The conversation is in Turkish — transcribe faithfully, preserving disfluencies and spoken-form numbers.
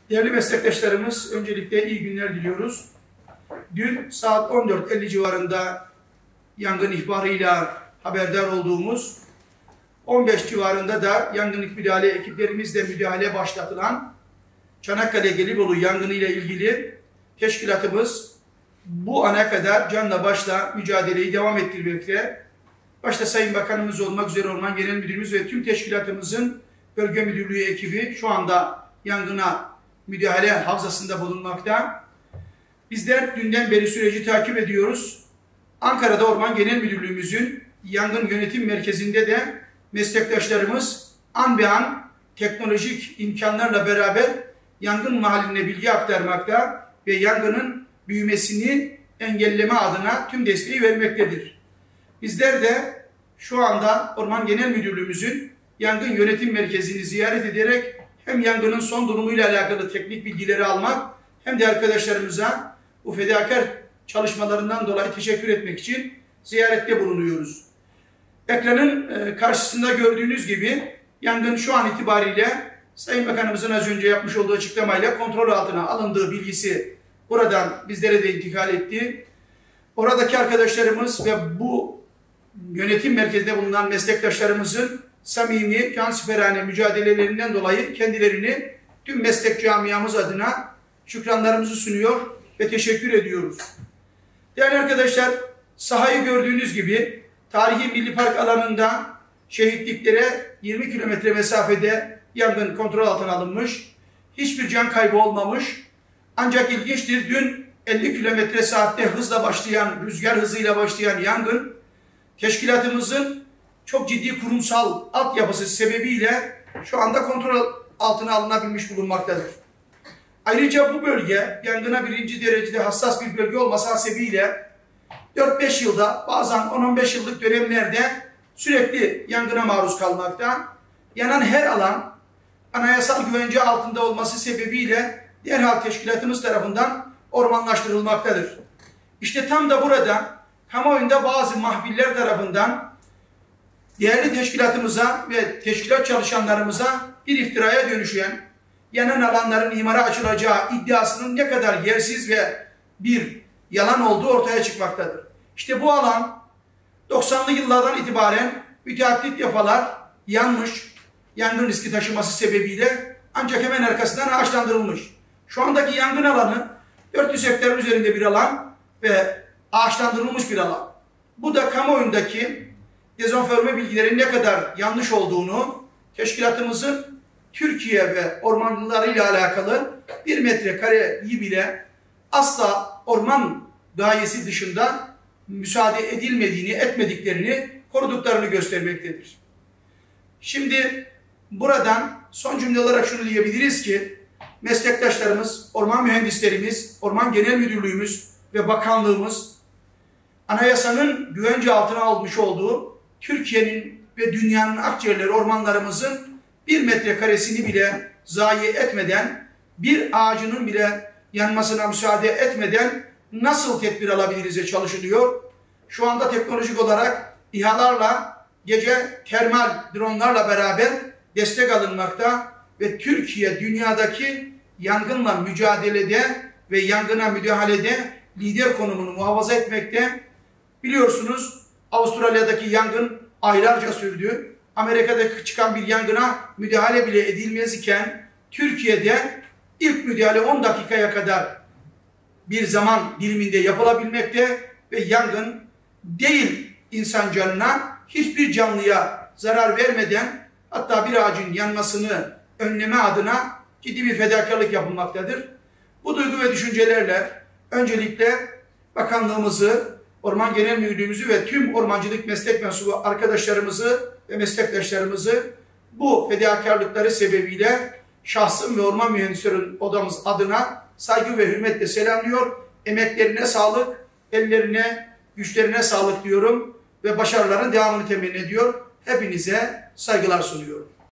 Değerli meslektaşlarımız, öncelikle iyi günler diliyoruz. Dün saat on dört elli civarında yangın ihbarıyla haberdar olduğumuz, on beş civarında da yangınlık müdahale ekiplerimizle müdahale başlatılan Çanakkale Gelibolu yangını ile ilgili teşkilatımız bu ana kadar canla başla mücadeleyi devam ettirmekte. Başta Sayın Bakanımız olmak üzere Orman Genel Müdürümüz ve tüm teşkilatımızın bölge müdürlüğü ekibi şu anda yangına müdahale havzasında bulunmakta. Bizler dünden beri süreci takip ediyoruz. Ankara'da Orman Genel Müdürlüğümüzün yangın yönetim merkezinde de meslektaşlarımız an be an teknolojik imkanlarla beraber yangın mahalline bilgi aktarmakta ve yangının büyümesini engelleme adına tüm desteği vermektedir. Bizler de şu anda Orman Genel Müdürlüğümüzün yangın yönetim merkezini ziyaret ederek hem yangının son durumuyla alakalı teknik bilgileri almak hem de arkadaşlarımıza bu fedakar çalışmalarından dolayı teşekkür etmek için ziyarette bulunuyoruz. Ekranın karşısında gördüğünüz gibi yangın şu an itibariyle Sayın Bakanımızın az önce yapmış olduğu açıklamayla kontrol altına alındığı bilgisi buradan bizlere de intikal etti. Oradaki arkadaşlarımız ve bu yönetim merkezinde bulunan meslektaşlarımızın samimi, cansiperane mücadelelerinden dolayı kendilerini tüm meslek camiamız adına şükranlarımızı sunuyor ve teşekkür ediyoruz. Değerli arkadaşlar, sahayı gördüğünüz gibi tarihi milli park alanında şehitliklere yirmi kilometre mesafede yangın kontrol altına alınmış. Hiçbir can kaybı olmamış. Ancak ilginçtir, dün elli kilometre saatte hızla başlayan, rüzgar hızıyla başlayan yangın teşkilatımızın çok ciddi kurumsal altyapısı sebebiyle şu anda kontrol altına alınabilmiş bulunmaktadır. Ayrıca bu bölge yangına birinci derecede hassas bir bölge olması hasebiyle dört beş yılda, bazen on on beş yıllık dönemlerde sürekli yangına maruz kalmakta. Yanan her alan anayasal güvence altında olması sebebiyle derhal teşkilatımız tarafından ormanlaştırılmaktadır. İşte tam da burada kamuoyunda bazı mahfiller tarafından değerli teşkilatımıza ve teşkilat çalışanlarımıza bir iftiraya dönüşen, yanan alanların imara açılacağı iddiasının ne kadar yersiz ve bir yalan olduğu ortaya çıkmaktadır. İşte bu alan doksanlı yıllardan itibaren müteaddit defalar yanmış, yangın riski taşıması sebebiyle ancak hemen arkasından ağaçlandırılmış. Şu andaki yangın alanı dört yüz hektarın üzerinde bir alan ve ağaçlandırılmış bir alan. Bu da kamuoyundaki dezenforme bilgilerin ne kadar yanlış olduğunu, teşkilatımızın Türkiye ve ormanlarıyla alakalı bir metrekareyi bile asla orman gayesi dışında müsaade edilmediğini, etmediklerini, koruduklarını göstermektedir. Şimdi buradan son cümle olarak şunu diyebiliriz ki, meslektaşlarımız, orman mühendislerimiz, Orman Genel Müdürlüğümüz ve bakanlığımız anayasanın güvence altına almış olduğu Türkiye'nin ve dünyanın akciğerleri ormanlarımızın bir metrekaresini bile zayi etmeden, bir ağacının bile yanmasına müsaade etmeden nasıl tedbir alabiliriz'e çalışılıyor. Şu anda teknolojik olarak İHA'larla, gece termal dronlarla beraber destek alınmakta ve Türkiye dünyadaki yangınla mücadelede ve yangına müdahalede lider konumunu muhafaza etmekte. Biliyorsunuz Avustralya'daki yangın aylarca sürdü. Amerika'da çıkan bir yangına müdahale bile edilmez iken Türkiye'de ilk müdahale on dakikaya kadar bir zaman diliminde yapılabilmekte ve yangın değil insan canına, hiçbir canlıya zarar vermeden hatta bir ağacın yanmasını önleme adına ciddi bir fedakarlık yapılmaktadır. Bu duygu ve düşüncelerle öncelikle bakanlığımızı, Orman Genel Müdürlüğümüzü ve tüm ormancılık meslek mensubu arkadaşlarımızı ve meslektaşlarımızı bu fedakarlıkları sebebiyle şahsım ve Orman Mühendisleri Odamız adına saygı ve hürmetle selamlıyor. Emeklerine sağlık, ellerine, güçlerine sağlık diyorum ve başarıların devamını temenni ediyor. Hepinize saygılar sunuyorum.